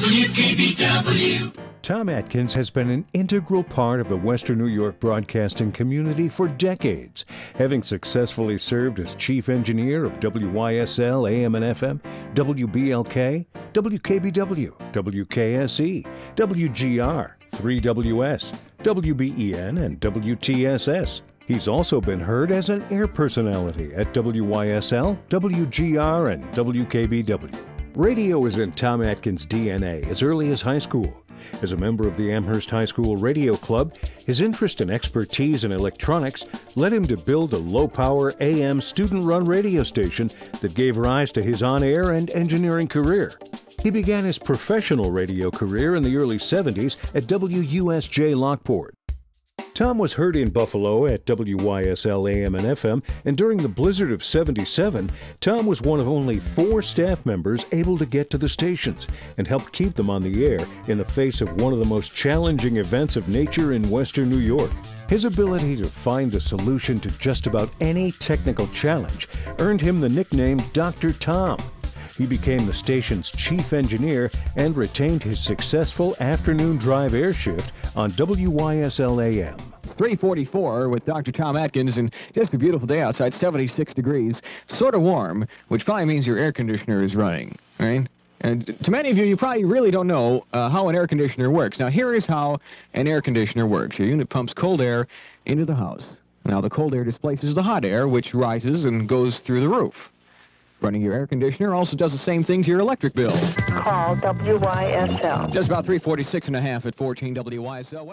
WKBW. Tom Atkins has been an integral part of the Western New York broadcasting community for decades, having successfully served as chief engineer of WYSL AM and FM, WBLK, WKBW, WKSE, WGR, 3WS, WBEN, and WTSS. He's also been heard as an air personality at WYSL, WGR, and WKBW. Radio is in Tom Atkins' DNA as early as high school. As a member of the Amherst High School Radio Club, his interest and expertise in electronics led him to build a low-power AM student-run radio station that gave rise to his on-air and engineering career. He began his professional radio career in the early 70s at WUSJ Lockport. Tom was heard in Buffalo at WYSL AM and FM, and during the blizzard of '77, Tom was one of only 4 staff members able to get to the stations and helped keep them on the air in the face of one of the most challenging events of nature in Western New York. His ability to find a solution to just about any technical challenge earned him the nickname Dr. Tom. He became the station's chief engineer and retained his successful afternoon drive air shift on WYSL AM. 3:44 with Dr. Tom Atkins, and just a beautiful day outside, 76 degrees, sort of warm, which probably means your air conditioner is running, right? And to many of you, you probably really don't know how an air conditioner works. Now, here is how an air conditioner works. Your unit pumps cold air into the house. Now, the cold air displaces the hot air, which rises and goes through the roof. Running your air conditioner also does the same thing to your electric bill. Call WYSL. Just about 3:46.5 at 14 WYSL.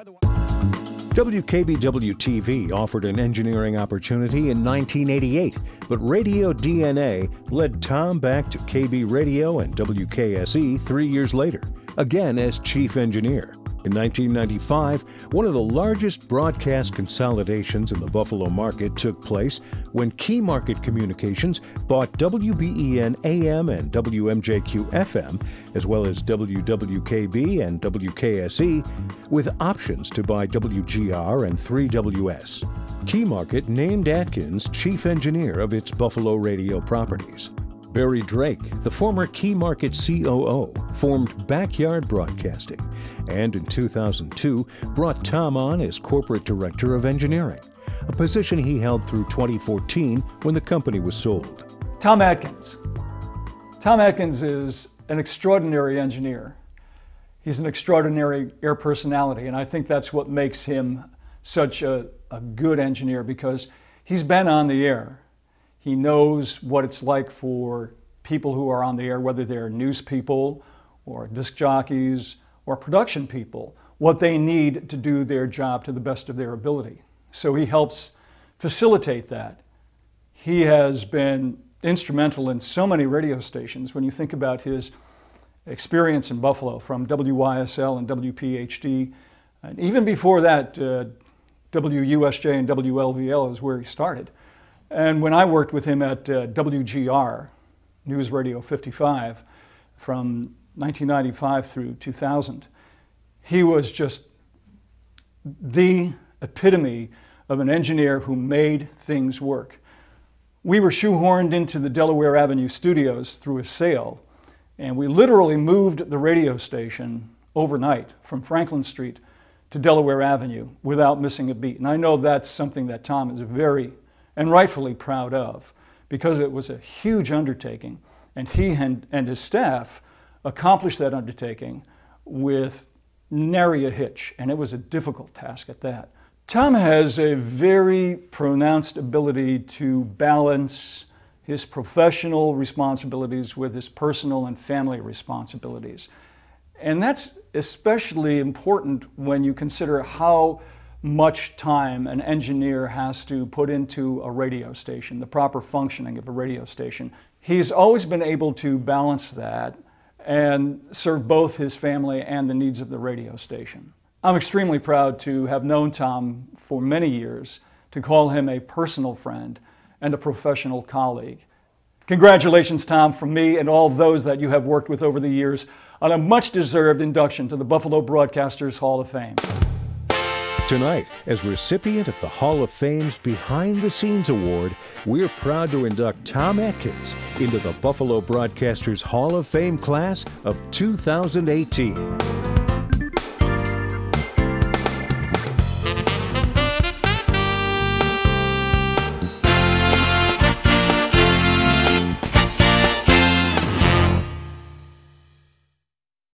WKBW-TV offered an engineering opportunity in 1988, but Radio DNA led Tom back to KB Radio and WKSE 3 years later, again as chief engineer. In 1995, one of the largest broadcast consolidations in the Buffalo market took place when Key Market Communications bought WBEN AM and WMJQ FM, as well as WWKB and WKSE, with options to buy WGR and 3WS. Key Market named Atkins chief engineer of its Buffalo radio properties. Barry Drake, the former Key Market COO, formed Backyard Broadcasting, and in 2002 brought Tom on as Corporate Director of Engineering, a position he held through 2014 when the company was sold. Tom Atkins. Tom Atkins is an extraordinary engineer. He's an extraordinary air personality, and I think that's what makes him such a good engineer, because he's been on the air. He knows what it's like for people who are on the air, whether they're news people or disc jockeys or production people, what they need to do their job to the best of their ability. So he helps facilitate that. He has been instrumental in so many radio stations. When you think about his experience in Buffalo from WYSL and WPHD, and even before that, WUSJ and WLVL is where he started. And when I worked with him at WGR, News Radio 55, from 1995 through 2000, he was just the epitome of an engineer who made things work. We were shoehorned into the Delaware Avenue studios through a sale, and we literally moved the radio station overnight from Franklin Street to Delaware Avenue without missing a beat. And I know that's something that Tom is very and rightfully proud of, because it was a huge undertaking, and he and his staff accomplished that undertaking with nary a hitch, and it was a difficult task at that. Tom has a very pronounced ability to balance his professional responsibilities with his personal and family responsibilities. And that's especially important when you consider how much time an engineer has to put into a radio station, the proper functioning of a radio station. He's always been able to balance that and serve both his family and the needs of the radio station. I'm extremely proud to have known Tom for many years, to call him a personal friend and a professional colleague. Congratulations, Tom, from me and all those that you have worked with over the years on a much-deserved induction to the Buffalo Broadcasters Hall of Fame. Tonight, as recipient of the Hall of Fame's Behind the Scenes Award, we're proud to induct Tom Atkins into the Buffalo Broadcasters Hall of Fame class of 2018.